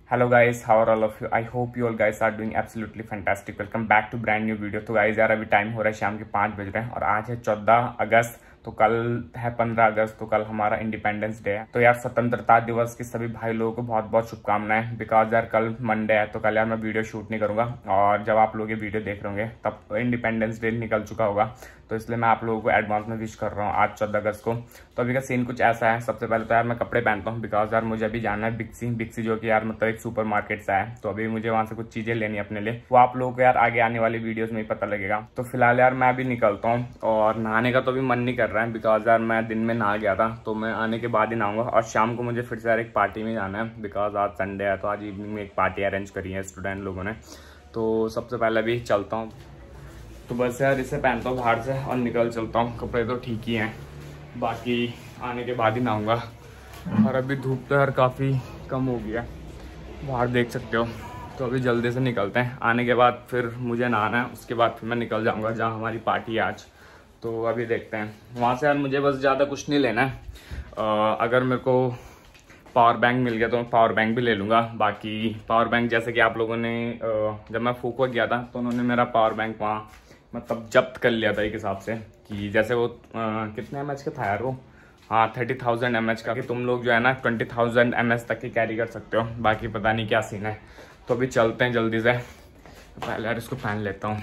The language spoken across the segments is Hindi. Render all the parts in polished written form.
Hello guys, how are all of you? I hope you all guys are doing absolutely fantastic. Welcome back to brand new video. तो गाइस यार, अभी टाइम हो रहा है शाम के 5 बज रहे हैं और आज है 14 अगस्त। तो कल है 15 अगस्त, तो कल हमारा इंडिपेंडेंस डे है। तो यार स्वतंत्रता दिवस की सभी भाई लोगों को बहुत बहुत शुभकामनाएं। बिकॉज यार कल मंडे है, तो कल यार मैं वीडियो शूट नहीं करूंगा और जब आप लोग ये वीडियो देख रहे होंगे तब इंडिपेंडेंस डे निकल चुका होगा। तो इसलिए मैं आप लोगों को एडवांस में विश कर रहा हूँ आज 14 अगस्त को। तो अभी का सीन कुछ ऐसा है। सबसे पहले तो यार मैं कपड़े पहनता हूँ बिकॉज यार मुझे अभी जाना है बिक्सी जो कि यार मतलब एक सुपर मार्केट सा है। तो अभी मुझे वहां से कुछ चीजें लेनी है अपने लिए। वो आप लोगों को यार आगे आने वाली वीडियोस में ही पता लगेगा। तो फिलहाल यार मैं अभी निकलता हूँ और नहाने का तो अभी मन नहीं कर रहा है बिकॉज यार मैं दिन में नहा गया था। तो मैं आने के बाद ही नहाऊंगा और शाम को मुझे फिर से यार एक पार्टी में जाना है बिकॉज आज संडे है। तो आज इवनिंग में एक पार्टी अरेंज करी है स्टूडेंट लोगों ने। तो सबसे पहले अभी चलता हूँ। तो बस यार इसे पहनता हूँ बाहर से और निकल चलता हूँ। कपड़े तो ठीक ही हैं, बाकी आने के बाद ही नहाऊंगा। और अभी धूप तो यार काफ़ी कम हो गया, बाहर देख सकते हो। तो अभी जल्दी से निकलते हैं। आने के बाद फिर मुझे नहाना है, उसके बाद फिर मैं निकल जाऊँगा जहाँ हमारी पार्टी है आज। तो अभी देखते हैं वहाँ से। यार मुझे बस ज़्यादा कुछ नहीं लेना है। अगर मेरे को पावर बैंक मिल गया तो मैं पावर बैंक भी ले लूँगा। बाकी पावर बैंक जैसे कि आप लोगों ने जब मैं फूको गया था तो उन्होंने मेरा पावर बैंक वहाँ मतलब जब्त कर लिया था एक हिसाब से कि जैसे वो कितने mAh का था यार वो, हाँ 30,000 mAh का, कि तुम लोग जो है ना 20,000 mAh तक ही कैरी कर सकते हो। बाकी पता नहीं क्या सीन है। तो अभी चलते हैं जल्दी से। पहले यार इसको पहन लेता हूँ।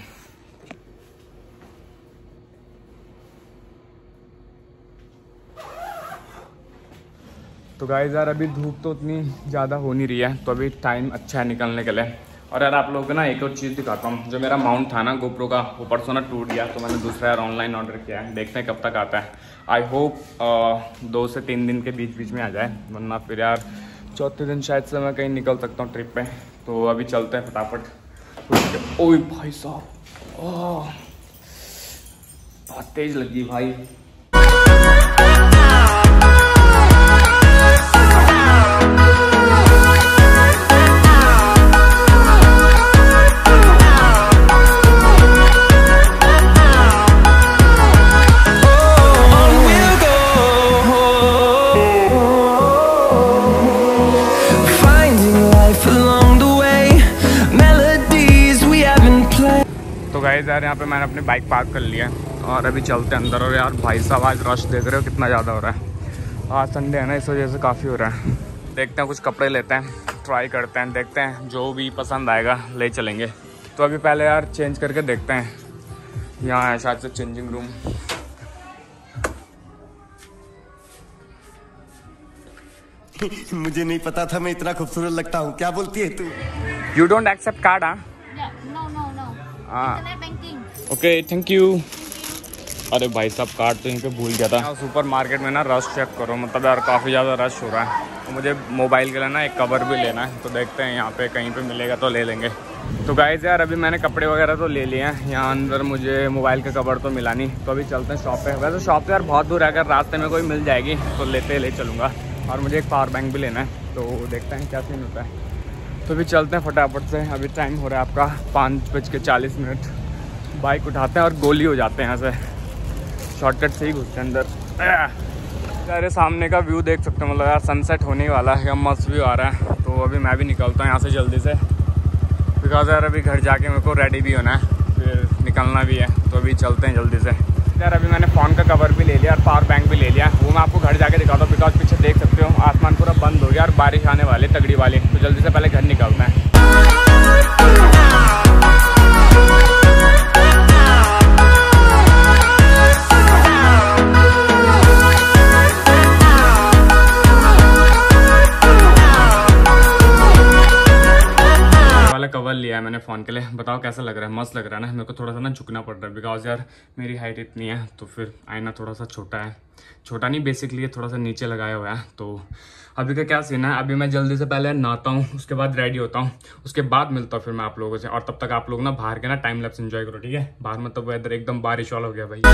तो गाइस यार अभी धूप तो उतनी ज़्यादा हो नहीं रही है, तो अभी टाइम अच्छा है निकलने के लिए। और यार आप लोगों को ना एक और चीज़ दिखाता हूँ। जो मेरा माउंट था ना गोप्रो का, वो परसों ना टूट गया। तो मैंने दूसरा यार ऑनलाइन ऑर्डर किया है। देखते हैं कब तक आता है। आई होप 2 से 3 दिन के बीच में आ जाए, वरना फिर यार चौथे दिन शायद से मैं कहीं निकल सकता हूँ ट्रिप पे। तो अभी चलते हैं फटाफट। ओए भाई साहब, बहुत तेज लगी भाई। तो गाइस यार यहाँ पे मैंने अपनी बाइक पार्क कर लिया और अभी चलते हैं अंदर। और यार भाई साहब आज रश देख रहे हो कितना ज़्यादा हो रहा है। आज संडे है ना, इस वजह से काफ़ी हो रहा है। देखते हैं कुछ कपड़े लेते हैं, ट्राई करते हैं, देखते हैं जो भी पसंद आएगा ले चलेंगे। तो अभी पहले यार चेंज करके देखते हैं। यहाँ है शायद से चेंजिंग रूम। मुझे नहीं पता था मैं इतना खूबसूरत लगता हूँ। क्या बोलती है तू? You don't accept card? Okay, thank you. अरे भाई साहब कार्ड तो यहीं पे भूल गया था। सुपर मार्केट में ना रश चेक करो, मतलब यार काफ़ी ज़्यादा रश हो रहा है। तो मुझे मोबाइल के लिए ना एक कवर भी लेना है। तो देखते हैं यहाँ पे कहीं पे मिलेगा तो ले लेंगे। तो गाइस यार अभी मैंने कपड़े वगैरह तो ले लिए हैं। यहाँ अंदर मुझे मोबाइल का कवर तो मिला नहीं। तो अभी चलते हैं शॉप पे। वैसे शॉप तो यार बहुत दूर है, अगर रास्ते में कोई मिल जाएगी तो ले चलूँगा। और मुझे एक पावर बैंक भी लेना है। तो देखते हैं क्या सीन होता है। तो अभी चलते हैं फटाफट से। अभी टाइम हो रहा है आपका 5:40। बाइक उठाते हैं और गोली हो जाते हैं यहाँ से। शॉर्टकट से ही घुसते हैं अंदर। यार सामने का व्यू देख सकते हो, मतलब यार सनसेट होने वाला है, मस्त व्यू आ रहा है। तो अभी मैं भी निकलता हूँ यहाँ से जल्दी से बिकॉज यार अभी घर जाके मेरे को रेडी भी होना है, फिर निकलना भी है। तो अभी चलते हैं जल्दी से। यार अभी मैंने फ़ोन का कवर भी ले लिया और पावर बैंक भी ले लिया। वो मैं आपको घर जाके दिखाता हूँ बिकॉज पीछे देख सकते हो आसमान पूरा बंद हो गया और बारिश आने वाली तगड़ी वाली। तो जल्दी से पहले घर निकलना है। कवर लिया है मैंने फ़ोन के लिए। बताओ कैसा लग रहा है? मस्त लग रहा है ना? मेरे को थोड़ा सा ना झुकना पड़ रहा है बिकॉज यार मेरी हाइट इतनी है, तो फिर आईना थोड़ा सा छोटा है। छोटा नहीं, बेसिकली थोड़ा सा नीचे लगाया हुआ है। तो अभी का क्या सीन है, अभी मैं जल्दी से पहले नहाता हूँ, उसके बाद रेडी होता हूँ, उसके बाद मिलता हूँ फिर मैं आप लोगों से। और तब तक आप लोग ना बाहर के ना टाइम लैप्स एंजॉय करो, ठीक है? बाहर मतलब वेदर एकदम बारिश वाला हो गया भाई।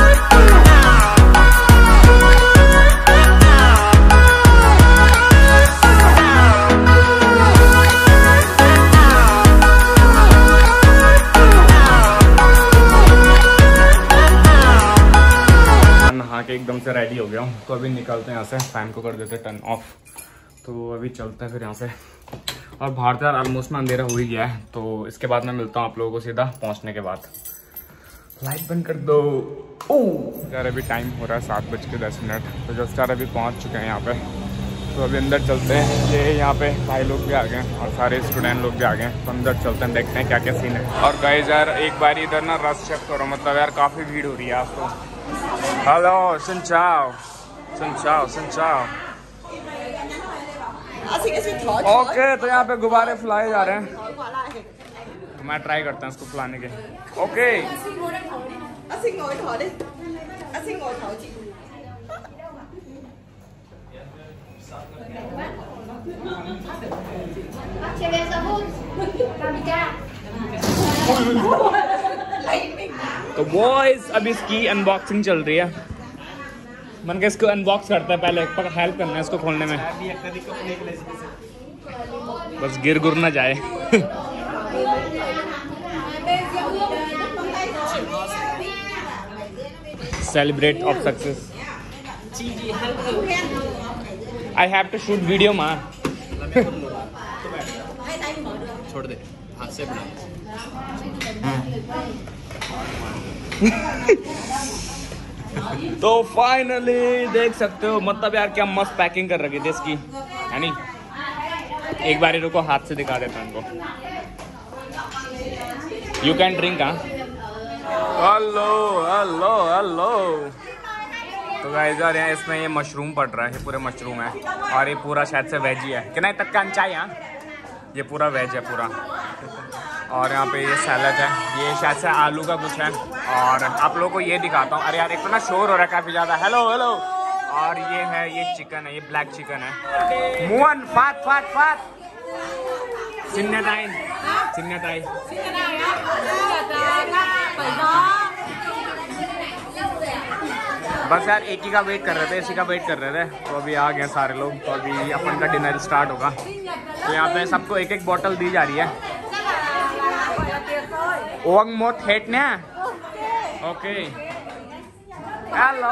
एकदम से रेडी हो गया हूँ। तो अभी निकलते हैं यहाँ से। फैन को कर देते टर्न ऑफ। तो अभी चलते हैं फिर यहाँ से। और बाहर तो यार ऑलमोस्ट में अंधेरा हो ही गया है, तो इसके बाद मैं मिलता हूँ आप लोगों को सीधा पहुँचने के बाद। लाइट बंद कर दो। ओह यार अभी टाइम हो रहा है 7:10, तो जस्ट यार अभी पहुँच चुके हैं यहाँ पे। तो अभी अंदर चलते हैं। ये यहाँ पे भाई लोग भी आ गए हैं और सारे स्टूडेंट लोग भी आ गए हैं, तो अंदर चलते हैं, देखते हैं क्या क्या सीन है। और गाइस यार एक बार इधर ना रश चेक करो, मतलब यार काफ़ी भीड़ हो रही है आज तो। हेलो सिंचाओ सिंचाओ सिंचाओ। ओके तो यहाँ पे गुब्बारे फुलाए जा रहे हैं, तो मैं ट्राई करता हूँ इसको फुलाने के। ओके तो बॉयज अभी इसकी अनबॉक्सिंग चल रही है। मन के इसको अनबॉक्स करता है, पहले हेल्प करना है इसको खोलने में, बस गिर गुर ना जाए। Celebrate of success. I have to shoot video माँ। छोड़ दे हाथ से बना। तो फाइनली देख सकते हो, मतलब यार क्या मस्त पैकिंग कर रखी थी इसकी, है नी। एक बार रुको हाथ से दिखा देता हूँ इनको। You can drink. हाँ हेलो हेलो हेलो। तो गाइस यार यहाँ इसमें ये मशरूम पड़ रहा है, ये पूरे मशरूम है और ये पूरा शायद से वेज ही है कि नहीं तक का अंचाई। यहाँ ये पूरा वेज है पूरा। और यहाँ पे ये सैलड है, ये शायद से आलू का कुछ है। और आप लोगों को ये दिखाता हूँ। अरे यार एक तो ना शोर हो रहा है काफ़ी ज़्यादा। Hello hello. और ये है, ये चिकन है, ये ब्लैक चिकन है। मुअन फात फात फात सिन्नताई सिन्नताई। बस यार एक ही का वेट कर रहे थे, इसी का वेट कर रहे थे, तो अभी आ गए सारे लोग। तो अभी अपन का डिनर स्टार्ट होगा। तो यहाँ पे सबको एक एक बोतल दी जा रही है। ओंग मोट हेट ने। Okay hello.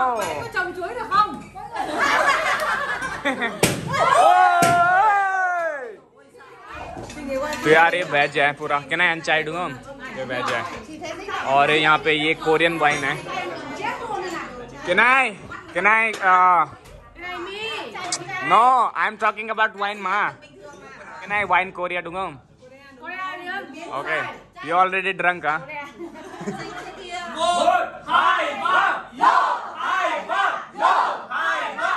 तो यार ये वेज है पूरा, क्या ना अंचाई दूंगा, ये वेज है। और यहाँ पे ये कोरियन वाइन है। Can I no, I'm talking about wine ma. Can I wine Korea dungam? Okay, you already drunk huh? Hi ma, yo, hi ma, yo, hi ma.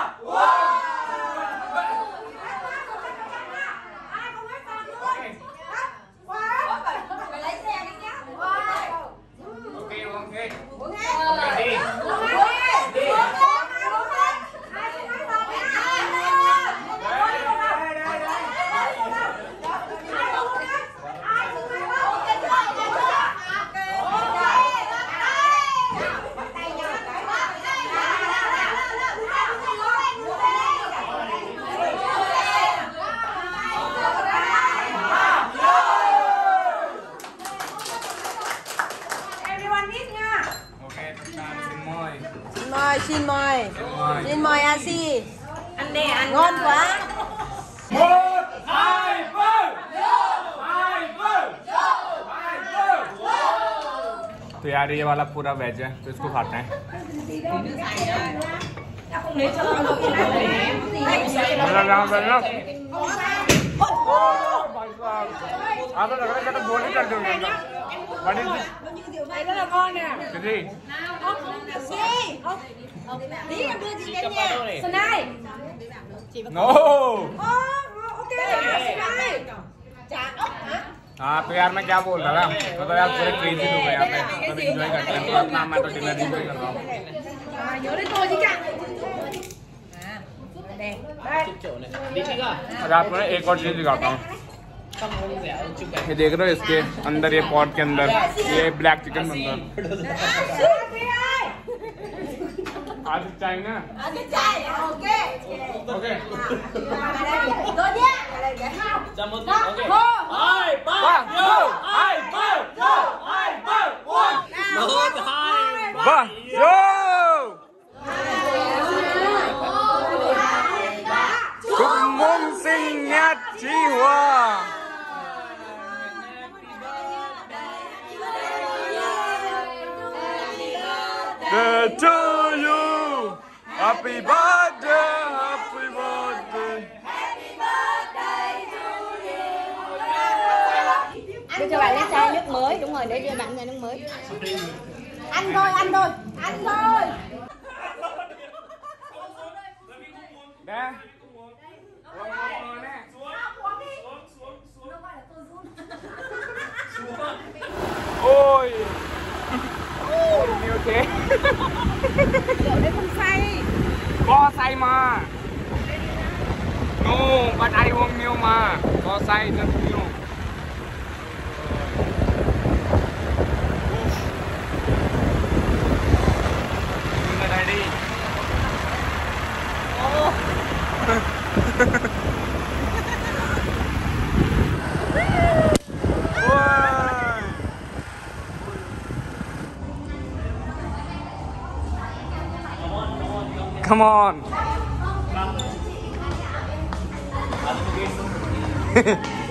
Xin mời Asi. Anh đi anh. Ngon quá. 1, 2, 3 तो यार ये वाला पूरा वेज है, तो इसको खाते हैं। आप लग रहा है तो बोल ही कर दूंगा। Này rất là ngon nè. Cái gì? Tí em đưa chị đến nhà. Xuân Ai. No. Ok. Xuân Ai. Chả ốc hả? हाँ तो यार मैं क्या बोल रहा था, मतलब यार पूरे क्रेजी लोग हैं यहाँ पे, सब एंजॉय करते हैं। तो अपना मैं तो डिनर एंजॉय कर रहा हूँ। Nhớ đến tôi chứ cả. और आपको ना एक और चीज दिखाता हूँ। ये देख रहे हो, इसके अंदर ये पॉट के अंदर ये ब्लैक चिकन बनता है। आज चाय ना? Chai. Ok. Okay. Tôi nhé. Chúc mừng sinh nhật chị Hoa. Happy birthday, happy birthday. Đưa cho bạn cái chai nước mới, đúng rồi, để đưa bạn chai nước mới. Ăn thôi, ăn thôi, ăn thôi. Nè. Ôi. Nhiều thế. Rượu đấy không say. Có say mà. No, but I uống nhiều mà. Có say rất nhiều. Đứng ở đây đi. Come on.